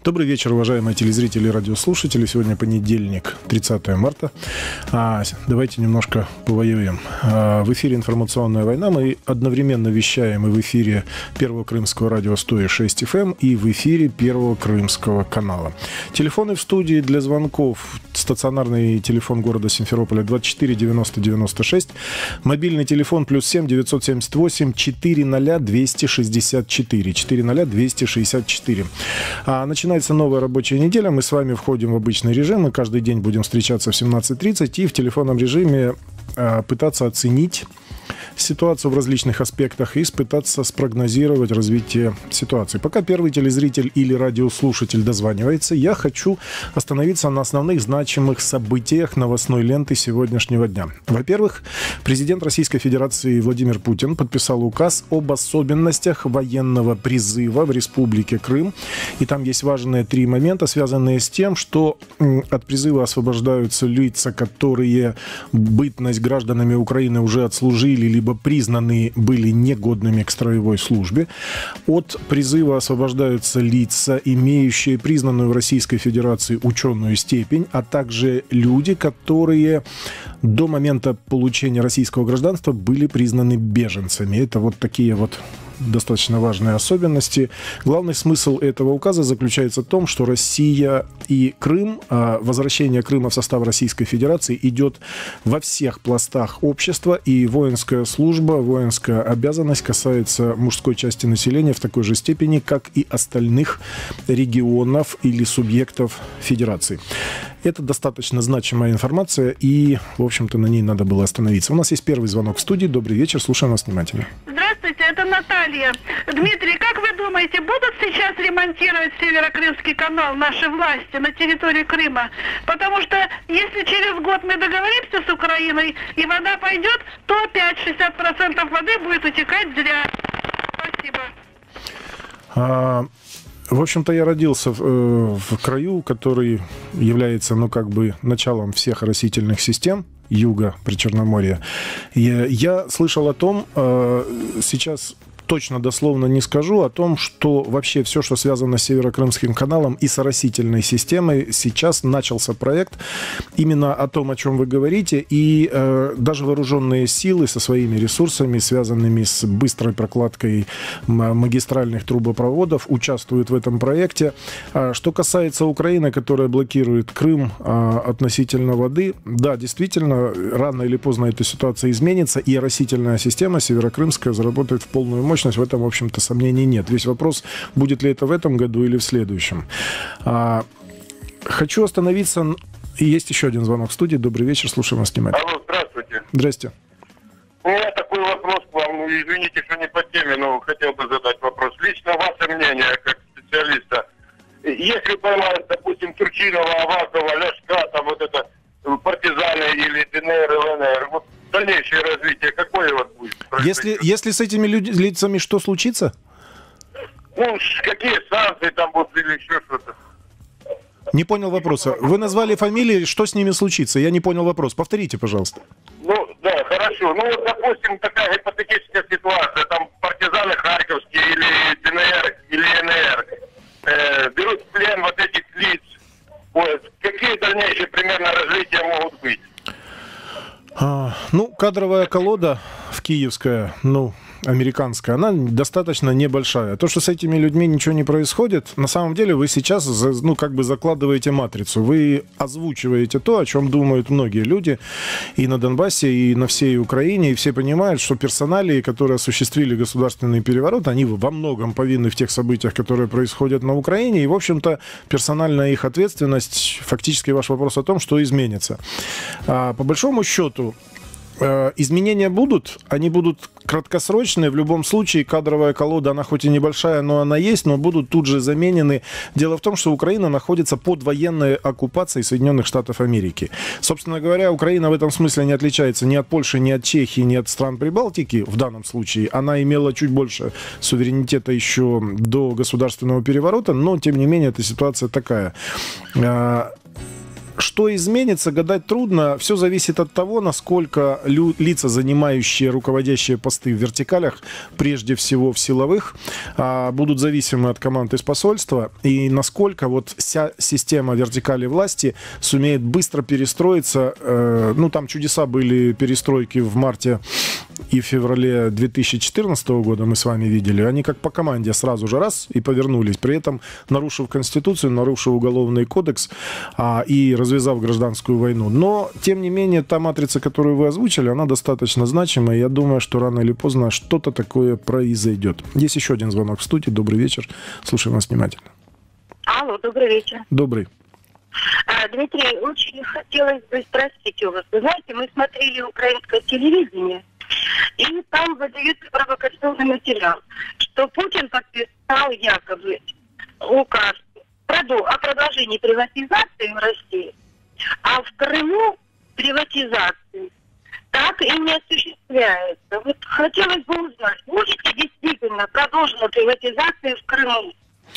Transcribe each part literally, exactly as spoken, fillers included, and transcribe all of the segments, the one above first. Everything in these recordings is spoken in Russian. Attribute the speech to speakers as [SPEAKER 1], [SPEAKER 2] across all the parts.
[SPEAKER 1] Добрый вечер, уважаемые телезрители и радиослушатели. Сегодня понедельник, тридцатое марта. А, давайте немножко повоюем. А, в эфире «Информационная война». Мы одновременно вещаем и в эфире Первого Крымского радио сто и шесть эф эм, и в эфире Первого Крымского канала. Телефоны в студии для звонков. Стационарный телефон города Симферополя двадцать четыре девяносто девяносто шесть. Мобильный телефон плюс семь девятьсот семьдесят восемь четыреста двести шестьдесят четыре. четыреста двести шестьдесят четыре. А, начинаем. Начинается новая рабочая неделя. Мы с вами входим в обычный режим. Мы каждый день будем встречаться в семнадцать тридцать и в телефонном режиме э, пытаться оценить ситуацию в различных аспектах и пытаться спрогнозировать развитие ситуации. Пока первый телезритель или радиослушатель дозванивается, я хочу остановиться на основных значимых событиях новостной ленты сегодняшнего дня. Во-первых, президент Российской Федерации Владимир Путин подписал указ об особенностях военного призыва в Республике Крым. И там есть важные три момента, связанные с тем, что от призыва освобождаются лица, которые бытность гражданами Украины уже отслужили, либо признаны были негодными к строевой службе. От призыва освобождаются лица, имеющие признанную в Российской Федерации ученую степень, а также люди, которые до момента получения российского гражданства были признаны беженцами. Это вот такие вот достаточно важные особенности. Главный смысл этого указа заключается в том, что Россия и Крым, возвращение Крыма в состав Российской Федерации идет во всех пластах общества, и воинская служба, воинская обязанность касается мужской части населения в такой же степени, как и остальных регионов или субъектов Федерации. Это достаточно значимая информация, и, в общем-то, на ней надо было остановиться. У нас есть первый звонок в студии. Добрый вечер, слушаем вас внимательно.
[SPEAKER 2] Здравствуйте, это Наталья. Дмитрий, как вы думаете, будут сейчас ремонтировать Северокрымский канал наши власти на территории Крыма? Потому что если через год мы договоримся с Украиной и вода пойдет, то пять-шестьдесят процентов воды будет утекать зря. Спасибо.
[SPEAKER 1] А... В общем-то, я родился в, э, в краю, который является, ну, как бы началом всех растительных систем юга Причерноморья. Я, я слышал о том, э, сейчас точно дословно не скажу, о том, что вообще все, что связано с Северокрымским каналом и с оросительной системой, сейчас начался проект именно о том, о чем вы говорите, и э, даже вооруженные силы со своими ресурсами, связанными с быстрой прокладкой магистральных трубопроводов, участвуют в этом проекте. А что касается Украины, которая блокирует Крым а, относительно воды, да, действительно, рано или поздно эта ситуация изменится, и оросительная система северокрымская заработает в полную мощь. В этом, в общем-то, сомнений нет. Весь вопрос, будет ли это в этом году или в следующем. А, хочу остановиться... И есть еще один звонок в студии. Добрый вечер, слушаем вас внимательно.
[SPEAKER 3] Алло, здравствуйте.
[SPEAKER 1] Здрасте.
[SPEAKER 3] У меня такой вопрос к вам. Ну, извините, что не по теме, но хотел бы задать вопрос. Лично ваше мнение, как специалиста. Если поймают, допустим, Турчинова, Авакова, Ляшка, там вот это, партизаны или ДНР, ЛНР, вот дальнейшее развитие какое вот будет?
[SPEAKER 1] Если, если с этими люд... лицами что случится?
[SPEAKER 3] Ну, какие санкции там будут или еще что-то?
[SPEAKER 1] Не понял вопроса. Вы назвали фамилии, что с ними случится? Я не понял вопрос. Повторите, пожалуйста.
[SPEAKER 3] Ну, да, хорошо. Ну, вот, допустим, такая гипотетическая ситуация. Там партизаны харьковские или ДНР, или ЛНР э, берут в плен вот этих лиц. Вот. Какие дальнейшие примерно развития могут быть?
[SPEAKER 1] А, ну, кадровая колода в киевская, ну, американская, она достаточно небольшая. То, что с этими людьми ничего не происходит, на самом деле вы сейчас, ну, как бы закладываете матрицу. Вы озвучиваете то, о чем думают многие люди и на Донбассе, и на всей Украине, и все понимают, что персоналии, которые осуществили государственный переворот, они во многом повинны в тех событиях, которые происходят на Украине, и, в общем-то, персональная их ответственность, фактически ваш вопрос о том, что изменится. А, по большому счету, изменения будут, они будут краткосрочные, в любом случае кадровая колода, она хоть и небольшая, но она есть, но будут тут же заменены. Дело в том, что Украина находится под военной оккупацией Соединенных Штатов Америки. Собственно говоря, Украина в этом смысле не отличается ни от Польши, ни от Чехии, ни от стран Прибалтики в данном случае. Она имела чуть больше суверенитета еще до государственного переворота, но тем не менее эта ситуация такая. что изменится, гадать трудно. Все зависит от того, насколько лю- лица, занимающие руководящие посты в вертикалях, прежде всего в силовых, а, будут зависимы от команд из посольства, и насколько вот вся система вертикали власти сумеет быстро перестроиться. Э, ну, там чудеса были перестройки в марте и в феврале две тысячи четырнадцатого года, мы с вами видели. Они как по команде сразу же раз и повернулись, при этом нарушив Конституцию, нарушив Уголовный кодекс а, и развязав гражданскую войну. Но, тем не менее, та матрица, которую вы озвучили, она достаточно значимая. Я думаю, что рано или поздно что-то такое произойдет. Есть еще один звонок в студии. Добрый вечер. Слушаем вас внимательно.
[SPEAKER 4] Алло, добрый вечер.
[SPEAKER 1] Добрый.
[SPEAKER 4] А, Дмитрий, очень хотелось бы спросить у вас. Вы знаете, мы смотрели украинское телевидение, и там выдается провокационный материал, что Путин подписал якобы указ о продолжении приватизации в России, а в Крыму приватизации так и не осуществляется. Вот хотелось бы узнать, будет ли действительно продолжена приватизация в Крыму?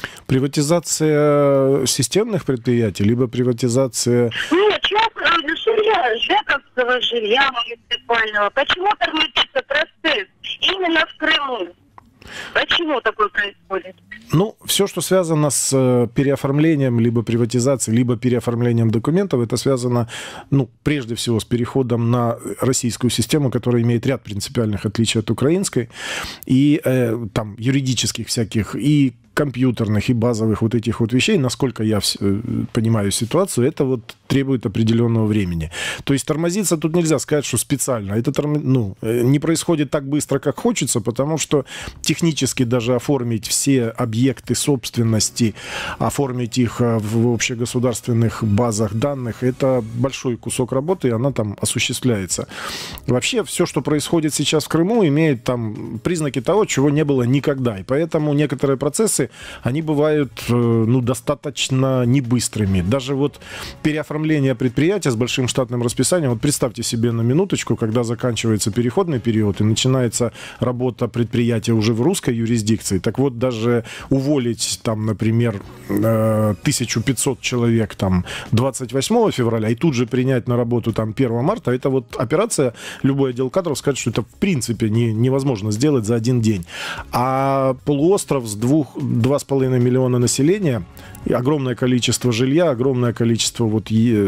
[SPEAKER 1] Приватизация системных предприятий, либо приватизация...
[SPEAKER 4] Нет, жилья, жековского жилья муниципального. Почему тормозится процесс именно в Крыму? Почему такое происходит?
[SPEAKER 1] Ну, все, что связано с переоформлением, либо приватизацией, либо переоформлением документов, это связано, ну, прежде всего, с переходом на российскую систему, которая имеет ряд принципиальных отличий от украинской, и э, там юридических всяких, и компьютерных, и базовых вот этих вот вещей, насколько я понимаю ситуацию, это вот требует определенного времени. То есть тормозиться тут нельзя сказать, что специально. Это торм... ну, не происходит так быстро, как хочется, потому что технически даже оформить все объекты собственности, оформить их в общегосударственных базах данных, это большой кусок работы, и она там осуществляется. Вообще, все, что происходит сейчас в Крыму, имеет там признаки того, чего не было никогда. И поэтому некоторые процессы они бывают, ну, достаточно небыстрыми. Даже вот переоформление предприятия с большим штатным расписанием, вот представьте себе на минуточку, когда заканчивается переходный период и начинается работа предприятия уже в русской юрисдикции, так вот даже уволить там, например, тысячу пятьсот человек там двадцать восьмого февраля и тут же принять на работу там первого марта, это вот операция, любой отдел кадров скажет, что это в принципе не, невозможно сделать за один день. А полуостров с двух два с половиной миллиона населения, и огромное количество жилья, огромное количество вот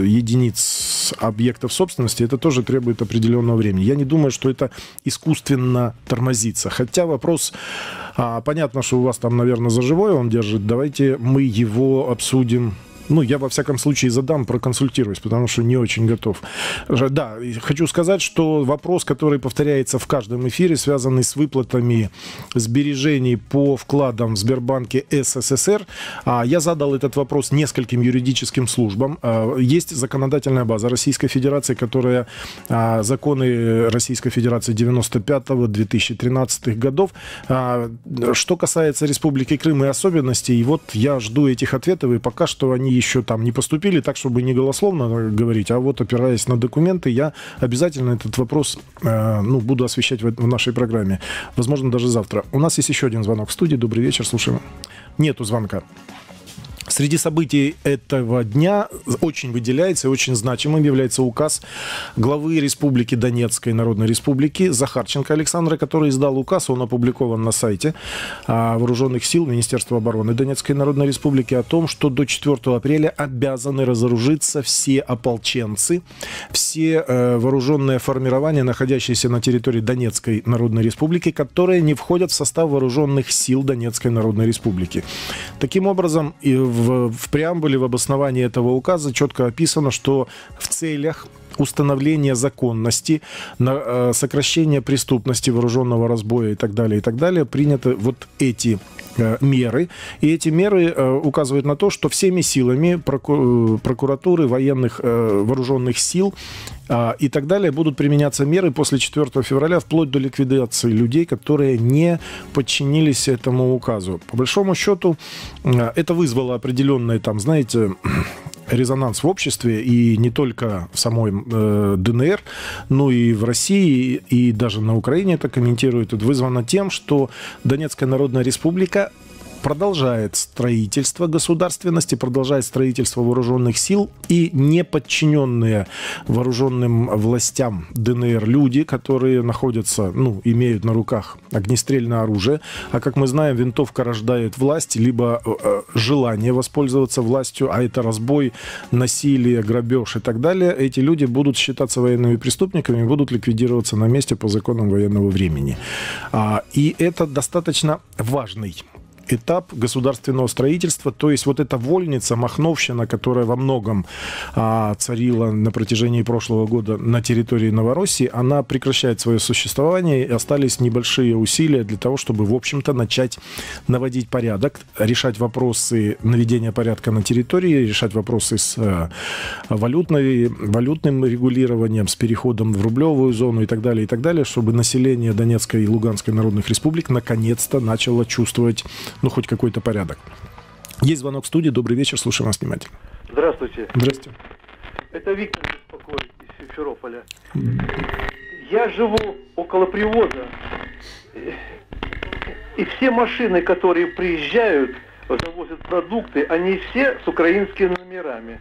[SPEAKER 1] единиц объектов собственности, это тоже требует определенного времени. Я не думаю, что это искусственно тормозится. Хотя вопрос, а, понятно, что у вас там, наверное, за живое он держит. Давайте мы его обсудим. Ну, я, во всяком случае, задам, проконсультируюсь, потому что не очень готов. Да, хочу сказать, что вопрос, который повторяется в каждом эфире, связанный с выплатами сбережений по вкладам в Сбербанке СССР, я задал этот вопрос нескольким юридическим службам. Есть законодательная база Российской Федерации, которая законы Российской Федерации девяносто пятого — две тысячи тринадцатого годов. Что касается Республики Крым и особенностей, вот я жду этих ответов, и пока что они еще там не поступили, так, чтобы не голословно говорить, а вот опираясь на документы, я обязательно этот вопрос э, ну, буду освещать в, в нашей программе. Возможно, даже завтра. У нас есть еще один звонок в студии. Добрый вечер, слушаем. Нету звонка. Среди событий этого дня очень выделяется и очень значимым является указ главы Республики Донецкой Народной Республики Захарченко Александра, который издал указ, он опубликован на сайте Вооруженных сил Министерства обороны Донецкой Народной Республики о том, что до четвёртого апреля обязаны разоружиться все ополченцы, все э, вооруженные формирования, находящиеся на территории Донецкой Народной Республики, которые не входят в состав вооруженных сил Донецкой Народной Республики. Таким образом, и в В, в преамбуле, в обосновании этого указа четко описано, что в целях установления законности, на, э, сокращения преступности, вооруженного разбоя и так далее, и так далее, приняты вот эти э, меры. И эти меры э, указывают на то, что всеми силами проку- прокуратуры, военных, э, вооруженных сил э, и так далее будут применяться меры после четвёртого февраля вплоть до ликвидации людей, которые не подчинились этому указу. По большому счету, э, это вызвало определенные, там, знаете, резонанс в обществе, и не только в самой э, ДНР, но и в России, и даже на Украине это комментируют. Это вызвано тем, что Донецкая Народная Республика продолжает строительство государственности, продолжает строительство вооруженных сил, и не подчиненные вооруженным властям ДНР люди, которые находятся, ну, имеют на руках огнестрельное оружие, а как мы знаем, винтовка рождает власть, либо э, желание воспользоваться властью, а это разбой, насилие, грабеж и так далее, эти люди будут считаться военными преступниками, будут ликвидироваться на месте по законам военного времени. А, и это достаточно важный этап государственного строительства, то есть вот эта вольница, махновщина, которая во многом а, царила на протяжении прошлого года на территории Новороссии, она прекращает свое существование, и остались небольшие усилия для того, чтобы, в общем-то, начать наводить порядок, решать вопросы наведения порядка на территории, решать вопросы с а, валютной, валютным регулированием, с переходом в рублевую зону и так далее, и так далее, чтобы население Донецкой и Луганской народных республик наконец-то начало чувствовать, ну, хоть какой-то порядок. Есть звонок в студии. Добрый вечер. Слушаем вас внимательно.
[SPEAKER 5] Здравствуйте.
[SPEAKER 1] Здравствуйте.
[SPEAKER 5] Это Виктор беспокоит из Симферополя. Я живу около привоза. И все машины, которые приезжают, завозят продукты, они все с украинскими номерами.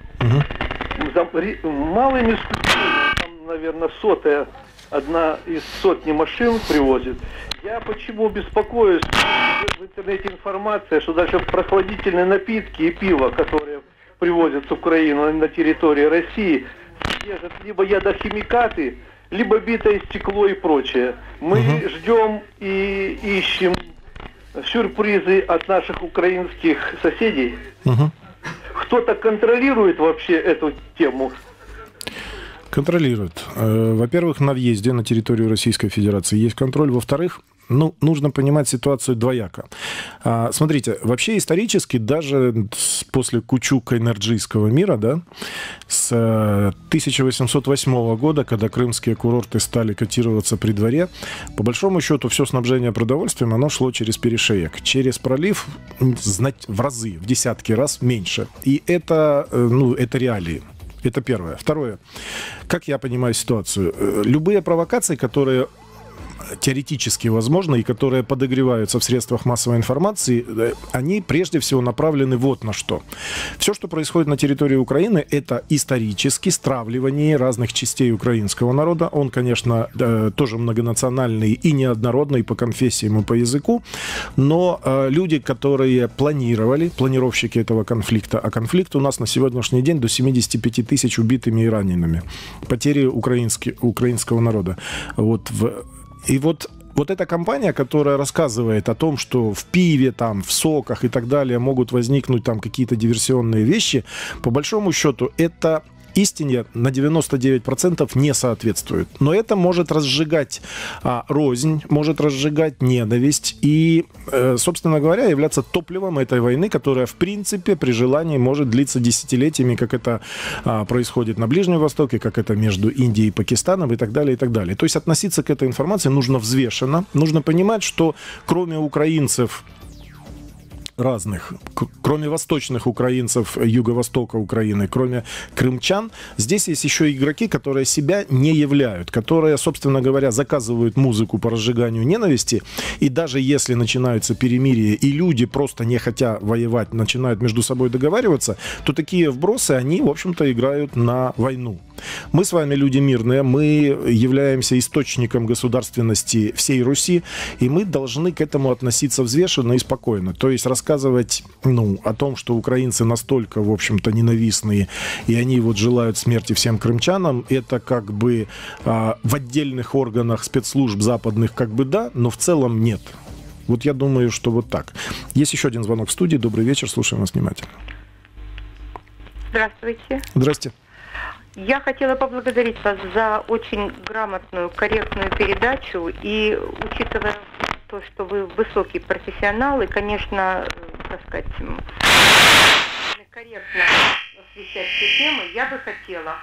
[SPEAKER 5] Угу. Малыми исключениями, там, наверное, сотая, одна из сотни машин привозит. Я почему беспокоюсь? В интернете информация, что даже прохладительные напитки и пиво, которые привозят с Украины на территории России, содержат либо ядохимикаты, либо битое стекло и прочее. Мы угу. ждем и ищем сюрпризы от наших украинских соседей. Угу. Кто-то контролирует вообще эту тему?
[SPEAKER 1] Контролирует. Во-первых, на въезде на территорию Российской Федерации есть контроль. Во-вторых, ну, нужно понимать ситуацию двояко. А, смотрите, вообще исторически, даже после Кучук-Энерджийского мира, да, с тысяча восемьсот восьмого года, когда крымские курорты стали котироваться при дворе, по большому счету все снабжение продовольствием, оно шло через перешеек. Через пролив знать в разы, в десятки раз меньше. И это, ну, это реалии. Это первое. Второе. Как я понимаю ситуацию? Любые провокации, которые теоретически возможны и которые подогреваются в средствах массовой информации, они прежде всего направлены вот на что. Все, что происходит на территории Украины, это исторически стравливание разных частей украинского народа. Он, конечно, тоже многонациональный и неоднородный по конфессиям и по языку, но люди, которые планировали, планировщики этого конфликта, а конфликт у нас на сегодняшний день до семидесяти пяти тысяч убитыми и ранеными, потери украинского народа. Вот в И вот, вот эта компания, которая рассказывает о том, что в пиве, там, в соках и так далее могут возникнуть там какие-то диверсионные вещи, по большому счету это истине на девяносто девять процентов не соответствует. Но это может разжигать а, рознь, может разжигать ненависть и, э, собственно говоря, являться топливом этой войны, которая, в принципе, при желании может длиться десятилетиями, как это а, происходит на Ближнем Востоке, как это между Индией и Пакистаном и так далее, и так далее. То есть относиться к этой информации нужно взвешенно, нужно понимать, что кроме украинцев разных, кроме восточных украинцев, юго-востока Украины, кроме крымчан, здесь есть еще игроки, которые себя не являют, которые, собственно говоря, заказывают музыку по разжиганию ненависти, и даже если начинаются перемирия, и люди, просто не хотя воевать, начинают между собой договариваться, то такие вбросы, они, в общем-то, играют на войну. Мы с вами люди мирные, мы являемся источником государственности всей Руси, и мы должны к этому относиться взвешенно и спокойно. То есть рассказывать, ну, о том, что украинцы настолько, в общем-то, ненавистные, и они вот желают смерти всем крымчанам, это как бы а, в отдельных органах спецслужб западных как бы да, но в целом нет. Вот я думаю, что вот так. Есть еще один звонок в студии. Добрый вечер, слушаем вас внимательно.
[SPEAKER 6] Здравствуйте.
[SPEAKER 1] Здрасте.
[SPEAKER 6] Я хотела поблагодарить вас за очень грамотную, корректную передачу. И учитывая то, что вы высокий профессионал, и, конечно, так сказать, корректно освещать все темы, я бы хотела,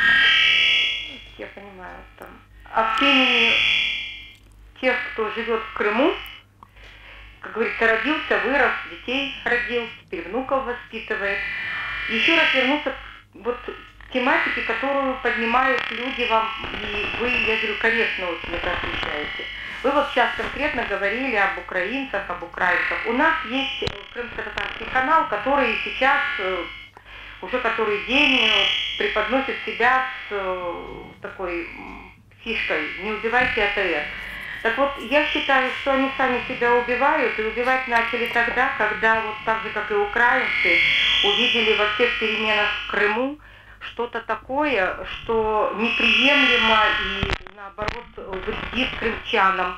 [SPEAKER 6] я понимаю, там, от имени тех, кто живет в Крыму, как говорится, родился, вырос, детей родил, теперь внуков воспитывает, еще раз вернуться вот тематики, которую поднимают люди вам, и вы, я говорю, корректно очень это освещаете. Вы вот сейчас конкретно говорили об украинцах, об украинцах. У нас есть крымско-татарский канал, который сейчас уже который день преподносит себя с такой фишкой «Не убивайте А Тэ Эр». Так вот, я считаю, что они сами себя убивают, и убивать начали тогда, когда, вот так же, как и украинцы, увидели во всех переменах в Крыму что-то такое, что неприемлемо и, наоборот, вредит крымчанам.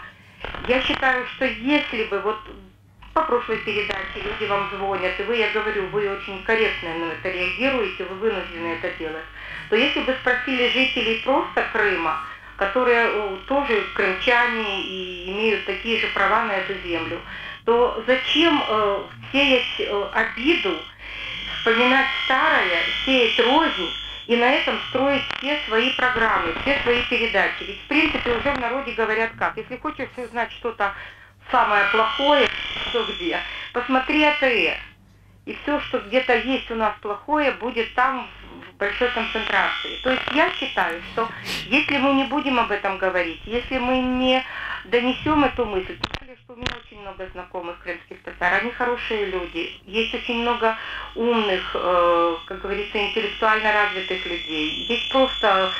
[SPEAKER 6] Я считаю, что если бы, вот по прошлой передаче люди вам звонят, и вы, я говорю, вы очень корректно на это реагируете, вы вынуждены это делать, то если бы спросили жителей просто Крыма, которые тоже крымчане и имеют такие же права на эту землю, то зачем э, сеять э, обиду, вспоминать старое, сеять рознь и на этом строить все свои программы, все свои передачи? Ведь в принципе уже в народе говорят как: если хочешь узнать что-то самое плохое, что где, посмотри А Тэ Эр. И все, что где-то есть у нас плохое, будет там в большой концентрации. То есть я считаю, что если мы не будем об этом говорить, если мы не донесем эту мысль, тем более, что у меня очень много знакомых крымских татар, они хорошие люди, есть очень много умных, э, как говорится, интеллектуально развитых людей, есть просто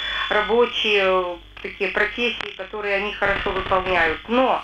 [SPEAKER 6] рабочие такие профессии, которые они хорошо выполняют. Но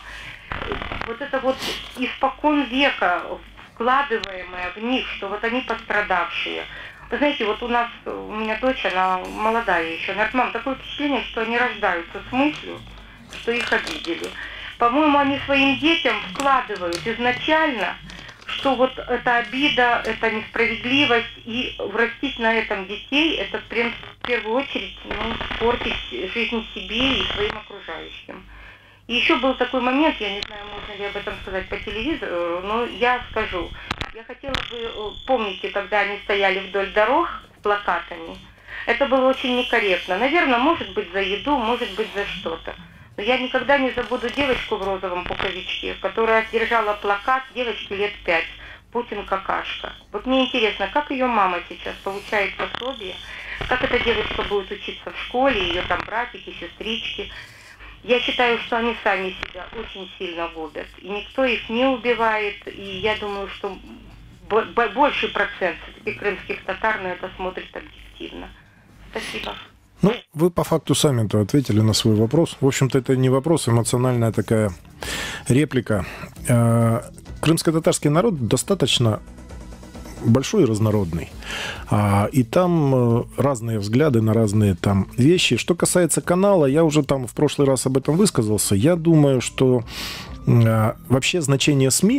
[SPEAKER 6] вот это вот испокон века вкладываемое в них, что вот они пострадавшие. Вы знаете, вот у нас, у меня дочь, она молодая еще, она говорит: мам, такое впечатление, что они рождаются с мыслью, что их обидели. По-моему, они своим детям вкладывают изначально, что вот эта обида, эта несправедливость, и врастить на этом детей, это в первую очередь, ну, портить жизнь себе и своим окружающим. И еще был такой момент, я не знаю, можно ли об этом сказать по телевизору, но я скажу. Я хотела бы, помните, когда они стояли вдоль дорог с плакатами, это было очень некорректно. Наверное, может быть, за еду, может быть, за что-то. Но я никогда не забуду девочку в розовом пуховичке, которая держала плакат, девочке лет пять, «Путин какашка». Вот мне интересно, как ее мама сейчас получает пособие, как эта девочка будет учиться в школе, ее там братики, сестрички. Я считаю, что они сами себя очень сильно губят, и никто их не убивает, и я думаю, что больший процент все-таки крымских татар на это смотрит объективно. Спасибо.
[SPEAKER 1] Ну, вы по факту сами-то ответили на свой вопрос. В общем-то, это не вопрос, эмоциональная такая реплика. Крымско-татарский народ достаточно большой и разнородный. И там разные взгляды на разные там вещи. Что касается канала, я уже там в прошлый раз об этом высказался. Я думаю, что вообще значение СМИ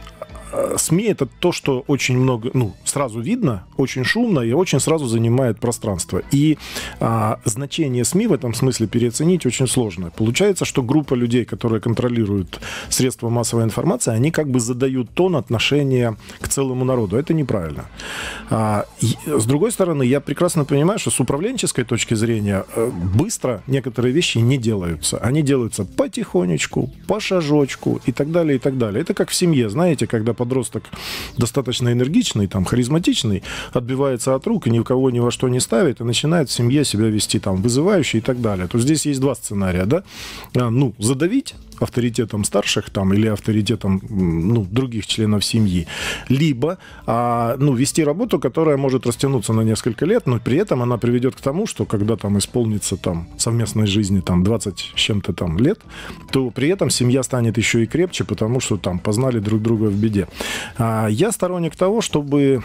[SPEAKER 1] СМИ — это то, что очень много, ну, сразу видно, очень шумно и очень сразу занимает пространство. И а, значение СМИ в этом смысле переоценить очень сложно. Получается, что группа людей, которые контролируют средства массовой информации, они как бы задают тон отношения к целому народу. Это неправильно. А, и, с другой стороны, я прекрасно понимаю, что с управленческой точки зрения быстро некоторые вещи не делаются. Они делаются потихонечку, по шажочку и так далее, и так далее. Это как в семье, знаете, когда подросток достаточно энергичный, там, харизматичный, отбивается от рук и ни у кого ни во что не ставит и начинает в семье себя вести там вызывающе и так далее. То здесь есть два сценария, да? Ну, задавить авторитетом старших там, или авторитетом, ну, других членов семьи, либо а, ну, вести работу, которая может растянуться на несколько лет, но при этом она приведет к тому, что когда там исполнится там совместной жизни там двадцать с чем-то там лет, то при этом семья станет еще и крепче, потому что там познали друг друга в беде. А, я сторонник того, чтобы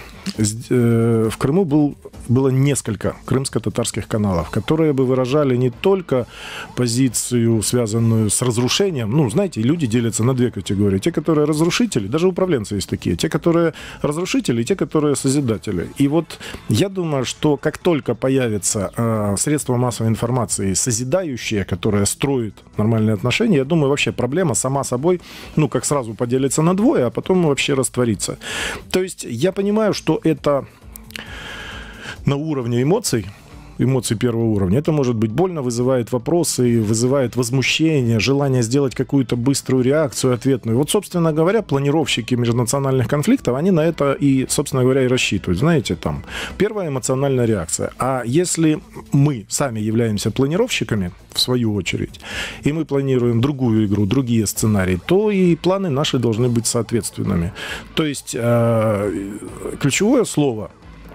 [SPEAKER 1] э, в Крыму был, было несколько крымско-татарских каналов, которые бы выражали не только позицию, связанную с разрушением. Ну, знаете, люди делятся на две категории. Те, которые разрушители, даже управленцы есть такие, те, которые разрушители, и те, которые созидатели. И вот я думаю, что как только появятся э, средства массовой информации созидающие, которые строят нормальные отношения, я думаю, вообще проблема сама собой, ну, как сразу поделится на двое, а потом вообще растворится. То есть я понимаю, что это на уровне эмоций, эмоций первого уровня. Это может быть больно, вызывает вопросы, вызывает возмущение, желание сделать какую-то быструю реакцию, ответную. Вот, собственно говоря, планировщики межнациональных конфликтов, они на это и, собственно говоря, и рассчитывают. Знаете, там, первая эмоциональная реакция. А если мы сами являемся планировщиками, в свою очередь, и мы планируем другую игру, другие сценарии, то и планы наши должны быть соответственными. То есть э, ключевое слово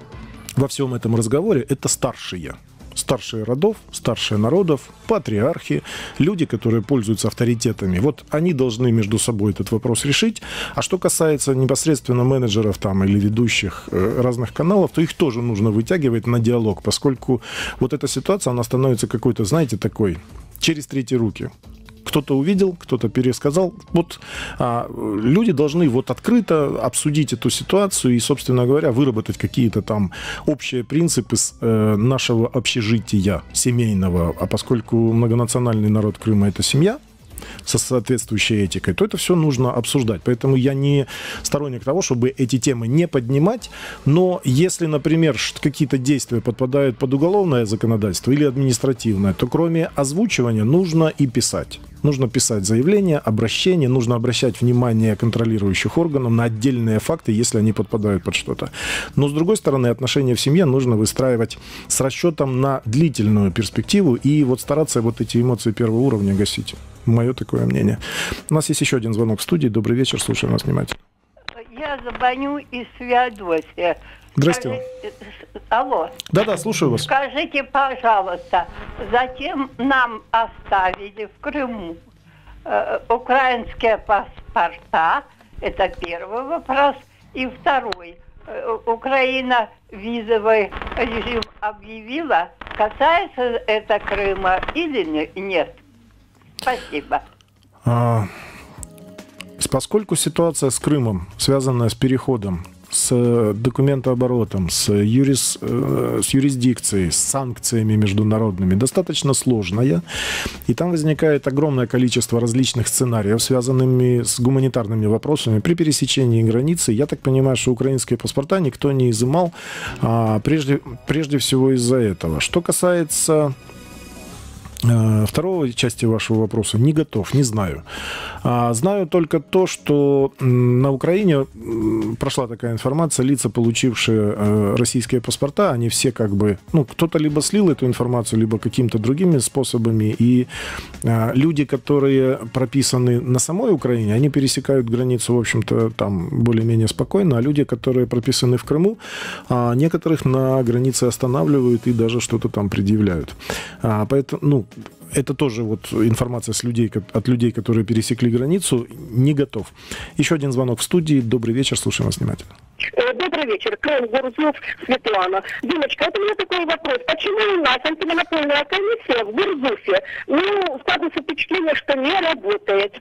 [SPEAKER 1] во всем этом разговоре – это старшие. Старшие родов, старшие народов, патриархи, люди, которые пользуются авторитетами. Вот они должны между собой этот вопрос решить. А что касается непосредственно менеджеров там, или ведущих разных каналов, то их тоже нужно вытягивать на диалог, поскольку вот эта ситуация, она становится какой-то, знаете, такой, через третьи руки. Кто-то увидел, кто-то пересказал. Вот а, люди должны вот открыто обсудить эту ситуацию и, собственно говоря, выработать какие-то там общие принципы с, э, нашего общежития семейного. А поскольку многонациональный народ Крыма – это семья со соответствующей этикой, то это все нужно обсуждать. Поэтому я не сторонник того, чтобы эти темы не поднимать, но если, например, какие-то действия подпадают под уголовное законодательство или административное, то кроме озвучивания нужно и писать. Нужно писать заявление, обращение, нужно обращать внимание контролирующих органов на отдельные факты, если они подпадают под что-то. Но, с другой стороны, отношения в семье нужно выстраивать с расчетом на длительную перспективу и вот стараться вот эти эмоции первого уровня гасить. Мое такое мнение. У нас есть еще один звонок в студии. Добрый вечер, слушаем вас внимательно.
[SPEAKER 7] Я звоню из Феодосии.
[SPEAKER 1] Здрасте.
[SPEAKER 7] Алло.
[SPEAKER 1] Да-да, слушаю вас.
[SPEAKER 7] Скажите, пожалуйста, затем нам оставили в Крыму э, украинские паспорта. Это первый вопрос. И второй. Э, Украина визовый режим объявила. Касается это Крыма или нет? Спасибо.
[SPEAKER 1] А, поскольку ситуация с Крымом, связанная с переходом, с документооборотом, с, юрис, с юрисдикцией, с санкциями международными, достаточно сложная. И там возникает огромное количество различных сценариев, связанными с гуманитарными вопросами при пересечении границы. Я так понимаю, что украинские паспорта никто не изымал, а прежде, прежде всего из-за этого. Что касается второй части вашего вопроса, не готов, не знаю. Знаю только то, что на Украине прошла такая информация, лица, получившие российские паспорта, они все как бы, ну, кто-то либо слил эту информацию, либо какими-то другими способами, и люди, которые прописаны на самой Украине, они пересекают границу, в общем-то, там более-менее спокойно, а люди, которые прописаны в Крыму, некоторых на границе останавливают и даже что-то там предъявляют. Поэтому, ну, это тоже вот информация с людей, от людей, которые пересекли границу, не готов. Еще один звонок в студии. Добрый вечер, слушаем вас внимательно.
[SPEAKER 4] Добрый вечер, Крым, Гурзуф, Светлана. Димочка, это у меня такой вопрос. Почему у нас антимонопольная комиссия в Гурзуфе, ну, складывается впечатление, что не работает?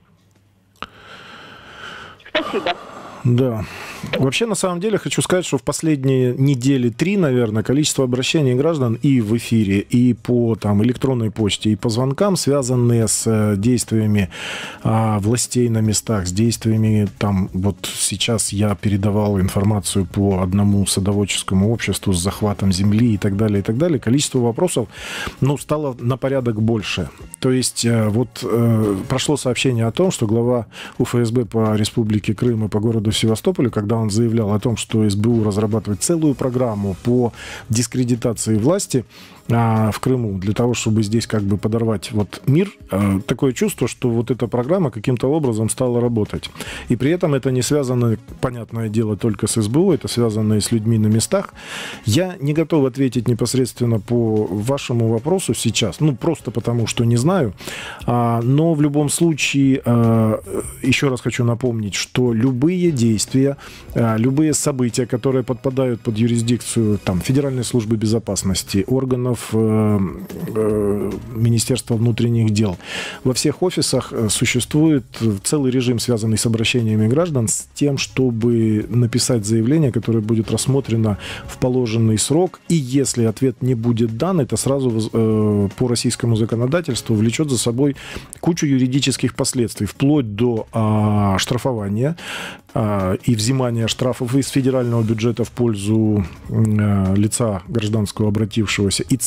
[SPEAKER 4] Спасибо.
[SPEAKER 1] Да. Вообще, на самом деле, хочу сказать, что в последние недели три, наверное, количество обращений граждан и в эфире, и по там, электронной почте, и по звонкам, связанные с действиями а, властей на местах, с действиями, там, вот сейчас я передавал информацию по одному садоводческому обществу с захватом земли и так далее, и так далее. Количество вопросов, ну, стало на порядок больше. То есть, вот э, прошло сообщение о том, что глава УФСБ по Республике Крым и по городу Севастополю, когда он заявлял о том, что СБУ разрабатывает целую программу по дискредитации власти а, в Крыму, для того, чтобы здесь как бы подорвать вот мир, а, такое чувство, что вот эта программа каким-то образом стала работать. И при этом это не связано, понятное дело, только с СБУ, это связано и с людьми на местах. Я не готов ответить непосредственно по вашему вопросу сейчас, ну, просто потому, что не знаю. А, но в любом случае, а, еще раз хочу напомнить, что любые действия, любые события, которые подпадают под юрисдикцию там, Федеральной службы безопасности, органов э, э, Министерства внутренних дел, во всех офисах существует целый режим, связанный с обращениями граждан, с тем, чтобы написать заявление, которое будет рассмотрено в положенный срок, и если ответ не будет дан, это сразу э, по российскому законодательству влечет за собой кучу юридических последствий, вплоть до э, штрафования э, и взимания штрафов из федерального бюджета в пользу э, лица гражданского обратившегося, и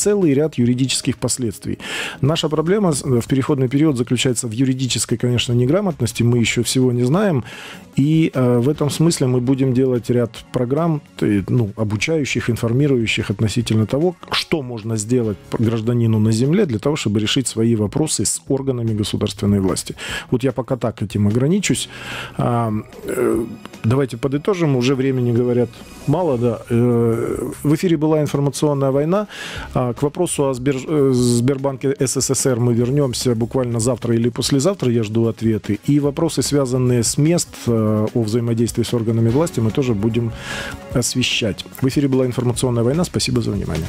[SPEAKER 1] целый ряд юридических последствий. Наша проблема в переходный период заключается в юридической, конечно, неграмотности. Мы еще всего не знаем. И э, в этом смысле мы будем делать ряд программ, ну, обучающих, информирующих относительно того, что можно сделать гражданину на земле для того, чтобы решить свои вопросы с органами государственной власти. Вот я пока так этим ограничусь. А, э, давайте подытожим. Уже времени, говорят, мало. Да. Э, в эфире была информационная война. А, к вопросу о Сбер... Сбербанке СССР мы вернемся буквально завтра или послезавтра. Я жду ответы. И вопросы, связанные с мест, о взаимодействии с органами власти, мы тоже будем освещать. В эфире была информационная война. Спасибо за внимание.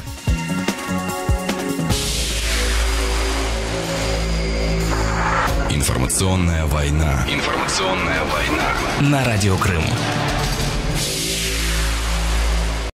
[SPEAKER 8] Информационная война. Информационная война. На Радио Крым.